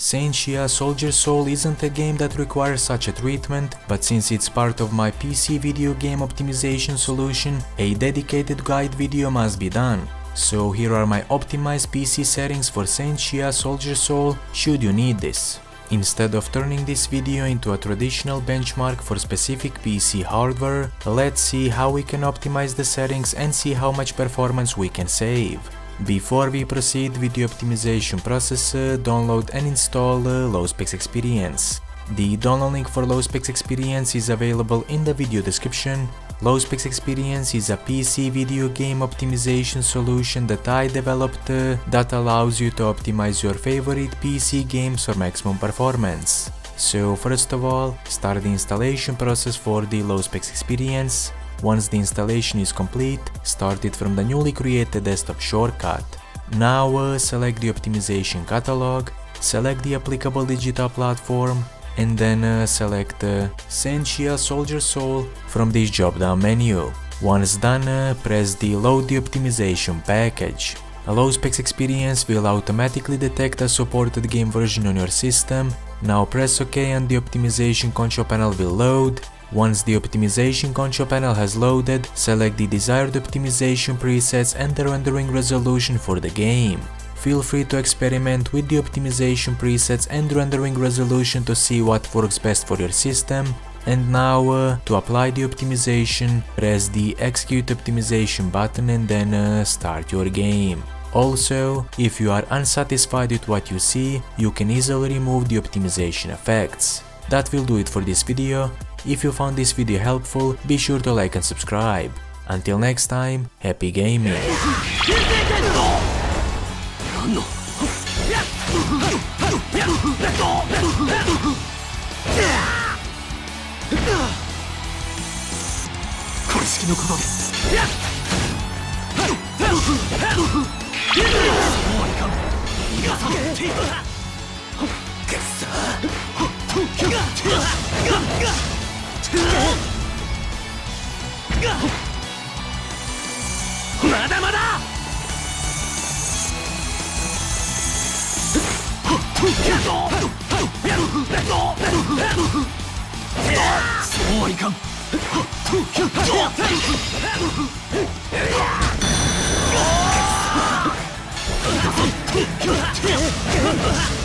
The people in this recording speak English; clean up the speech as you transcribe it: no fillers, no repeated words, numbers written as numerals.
Saint Seiya Soldier Soul isn't a game that requires such a treatment, but since it's part of my PC video game optimization solution, a dedicated guide video must be done. So here are my optimized PC settings for Saint Seiya Soldier Soul should you need this. Instead of turning this video into a traditional benchmark for specific PC hardware, let's see how we can optimize the settings and see how much performance we can save. Before we proceed with the optimization process, download and install Low-Specs Experience. The download link for Low-Specs Experience is available in the video description. Low-Specs Experience is a PC video game optimization solution that I developed that allows you to optimize your favorite PC games for maximum performance. So first of all, start the installation process for the Low-Specs Experience. Once the installation is complete, start it from the newly created desktop shortcut. Now select the optimization catalog, select the applicable digital platform, and then select Saint Seiya Soldier Soul from this drop-down menu. Once done, press the Load the Optimization package. A Low-Specs Experience will automatically detect a supported game version on your system. Now press OK and the optimization control panel will load. Once the optimization control panel has loaded, select the desired optimization presets and the rendering resolution for the game. Feel free to experiment with the optimization presets and rendering resolution to see what works best for your system. And now, to apply the optimization, press the Execute Optimization button and then start your game. Also, if you are unsatisfied with what you see, you can easily remove the optimization effects. That will do it for this video. If you found this video helpful, be sure to like and subscribe. Until next time, happy gaming! そうはいかん